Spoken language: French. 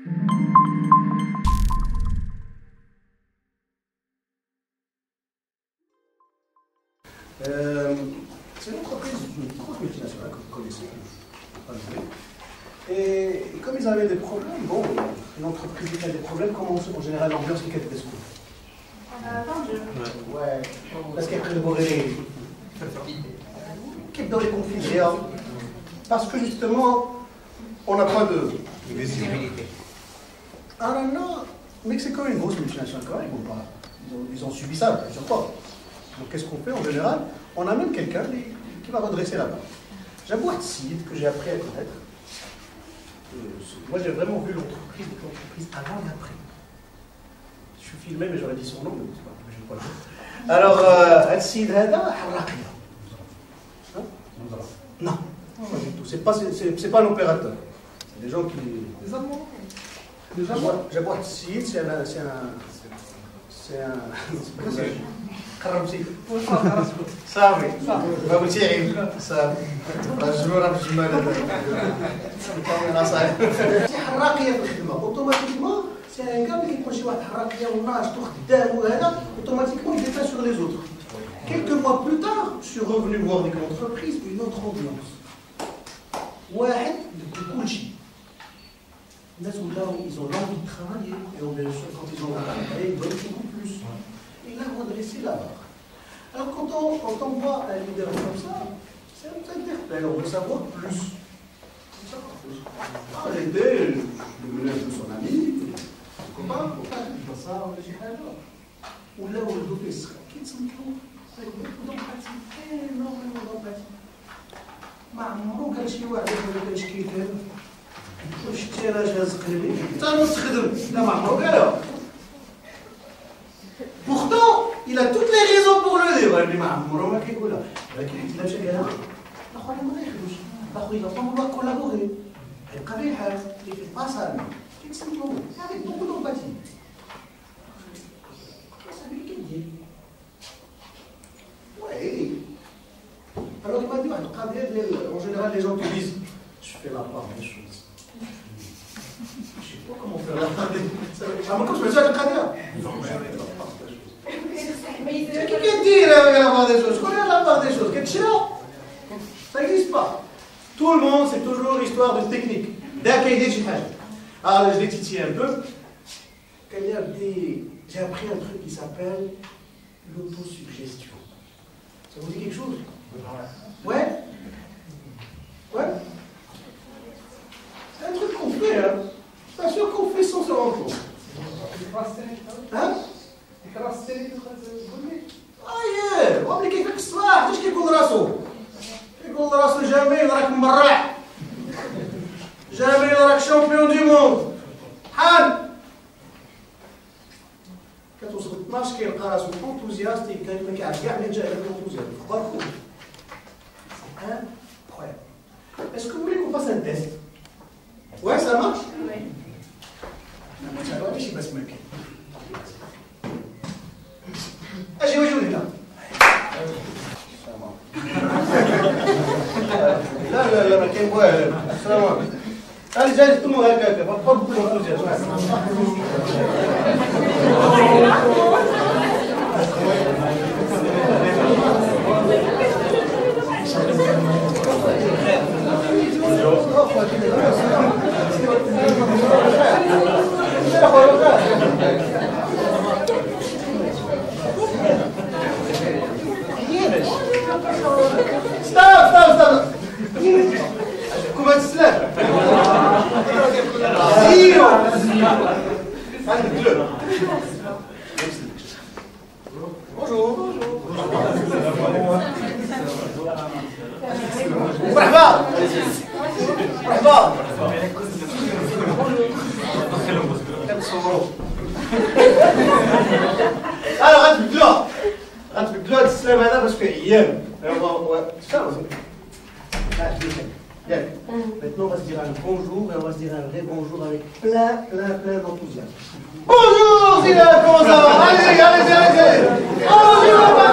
C'est une entreprise, une grosse multinationale que vous connaissez, et comme ils avaient des problèmes, bon, une entreprise qui a des problèmes, comment en général l'ambiance qui est dessus? Ouais, parce qu'il y a que de border qui dans les conflits, parce que justement, on n'a pas de visibilité. Ah non, non, mais c'est quand même une grosse multinationale, quand même, ils ont subi ça plusieurs fois. Donc qu'est-ce qu'on fait en général? On amène quelqu'un qui va redresser la barre. J'avoue à Sid, que j'ai appris à connaître. Moi j'ai vraiment vu l'entreprise avant et après. Je suis filmé mais j'aurais dit son nom, mais c'est pas, je ne vais pas le dire. Alors, Sid Hada, Harrakia. Non, pas du tout. C'est pas un opérateur. C'est des gens qui. Les Allemands. J'avoue à Sid, c'est un. صافي بابو تعيب صافي الجوره بالجمال هذا حراقيه في الخدمه اوتوماتيكمون سي ان كاع ملي كيكون شي واحد حراقيه وناشط وخدام وهذا اوتوماتيكمون il dépasse sur les autres. Quelques mois plus tard, je suis revenu voir avec l'entreprise une autre ambiance. واحد بكل شيء. الناس ولاو ils ont l'envie de travailler et bien sûr quand ils ont envie de travailler ils donnent beaucoup plus. Il a redressé la barre. Alors quand on voit un leader comme ça, ça nous interpelle, on veut savoir plus. Arrêtez, je me lève de son ami, comment il fait ça, on va dire alors. Ou là où le dos est qui te semble avec beaucoup d'empathie, énormément d'empathie. معمرو كان شي واحد يقول لك اش كيدير وشتي انا جاز قلبي حتى انا نستخدم لا معمرو قالها. Pourtant, il a toutes les raisons pour le dire. Il va pas vouloir collaborer. Il ne fait pas ça. Avec beaucoup d'empathie. C'est lui qui dit. Oui. Alors il m'a dit, en général, les gens te disent, je fais la part des choses. Je ne sais pas comment faire la part des choses. Ah, moi, quand je me dis, je fais la part. C'est qui dit la part des choses? Je connais la part des choses. Ça n'existe pas. Tout le monde, c'est toujours l'histoire de technique. Alors, je l'ai titillé un peu. J'ai appris un truc qui s'appelle l'autosuggestion. Ça vous dit quelque chose? Ouais? Ouais? C'est un truc qu'on fait, hein? Pas sûr qu'on fait sans se rendre compte. Hein? وابلي كيفك الصباح اش كيقول راسو جامي راك مبرع جامي راك شامبيون دي موند حال كتوصل 12 كيلقى راسو انتوزياست كان ما كيعرف كاع منين جا هذاك الانتوزياست اخبار خويا incroyable. Est-ce que vous voulez qu'on fasse un test? Ouais, ça marche? Oui. ماشي بس مكان اجي وجهي هنا لا ما كاين والو السلام عليكم انا جاي تمو هكاك فقط بكل Stop! Comment tu te lèves? Zero! Bonjour! مرحبا! مرحبا! كنتصوروا غنتبدلو هاد السلام هذا باش فيه عيان Maintenant, on va se dire un bonjour et on va se dire un vrai bonjour avec plein d'enthousiasme. Bonjour, Zina, comment ça va? Allez! Bonjour,